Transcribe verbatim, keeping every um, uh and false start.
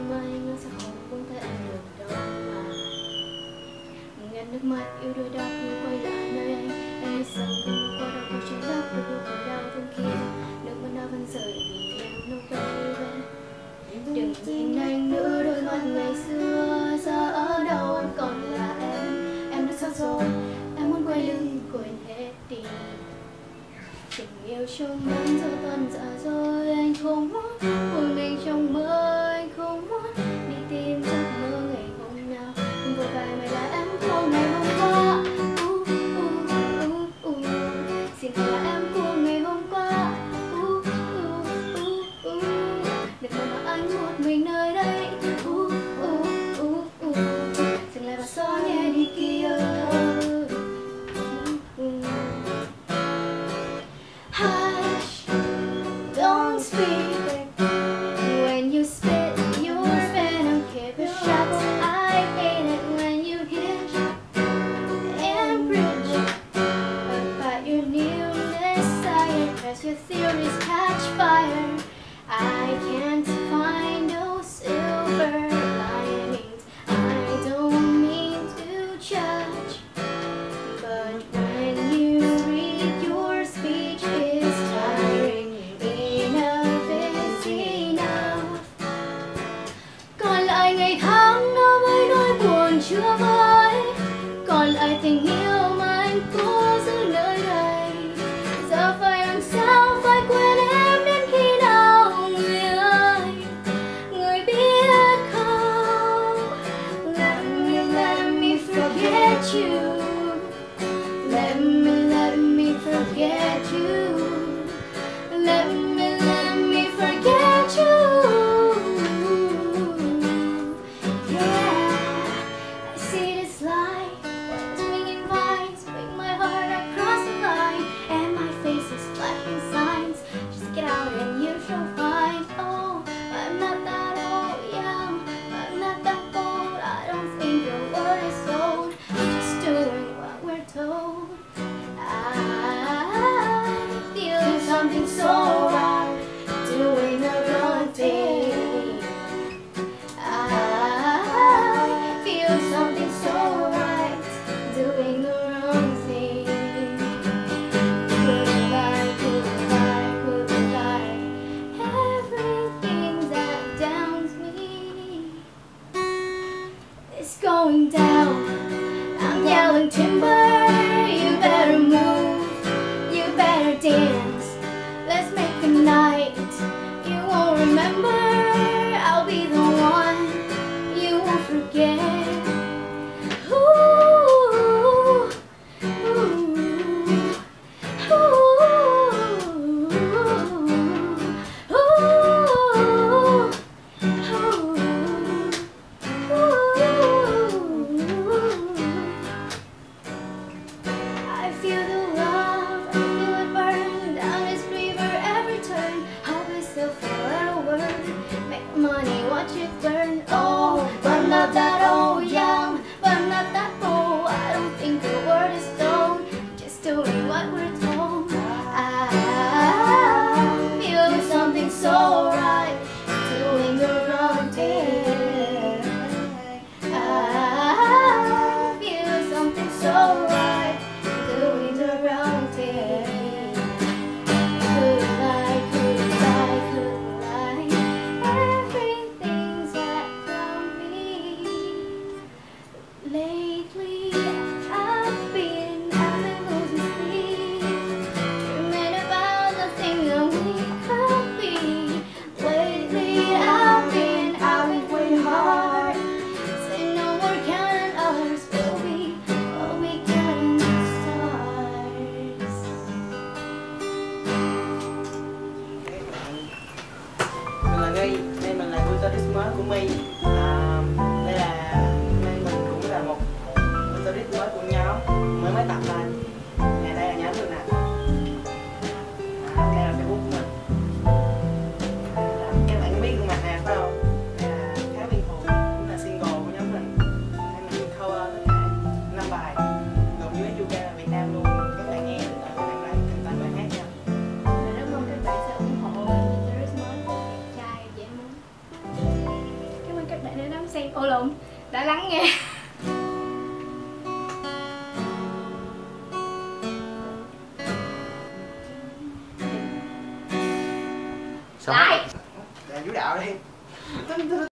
anh sẽ không buông tay anh được đâu mà. Ngăn nước mắt yêu đôi đau như quay lại nơi anh. Em biết rằng không qua đâu có trái lấp được nỗi khổ đau thương kia. Nước mắt đã vẫn rơi vì em no baby. Đừng nhìn anh nữa, đôi mắt ngày xưa giờ ở đâu em còn là em. Em đã xa rồi, em muốn quay lưng quên hết đi. Tình yêu trong nắng giờ tuần dạ rồi, anh không muốn một mình trong mơ, anh không muốn đi tìm giấc mơ ngày hôm nào. Đừng vội vàng mày là em của ngày hôm qua. uh, uh, uh, uh. Xin hãy là em của ngày hôm qua. uh, uh, uh, uh. Đừng mong mà anh một mình nơi đây. uh, uh, uh, uh. Dừng lại và gió nhẹ đi kia. Hush, don't speak. When you spit your venom, keep it shut. I hate it when you hitch and bridge about your new desire, cause your theories catch fire. I can't find those silver linings. I don't mean to judge, but when you read your speech is tiring. Enough is enough. Còn lại ngày tháng nó với nỗi buồn chưa vơi, còn lại tình yêu mà anh cố giữ nơi đây. Giờ phải làm sao phải quên em đến khi nào người ơi, người biết không. Let me, let me forget you. Let me, let me forget you. Let me, let me forget you. Yeah, I see Xong Lại. Dạ vũ đạo đi.